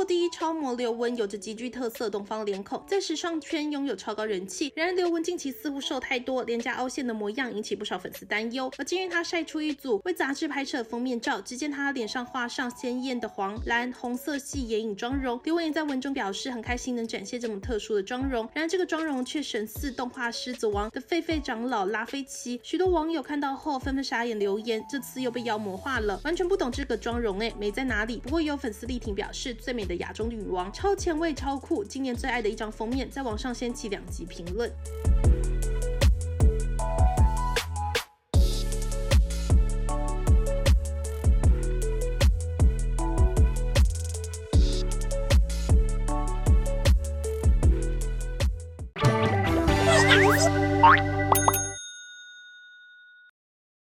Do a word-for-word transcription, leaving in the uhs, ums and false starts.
第一超模刘雯有着极具特色东方脸孔，在时尚圈拥有超高人气。然而刘雯近期似乎瘦太多，脸颊凹陷的模样引起不少粉丝担忧。而今日她晒出一组为杂志拍摄的封面照，只见她脸上画上鲜艳的黄、蓝、红色系眼影妆容。刘雯也在文中表示很开心能展现这么特殊的妆容，然而这个妆容却神似动画狮子王的狒狒长老拉菲奇。许多网友看到后纷纷傻眼留言，这次又被妖魔化了，完全不懂这个妆容哎，美在哪里？不过也有粉丝力挺表示，最美的亚洲女王，超前卫超酷，今年最爱的一张封面，在网上掀起两极评论。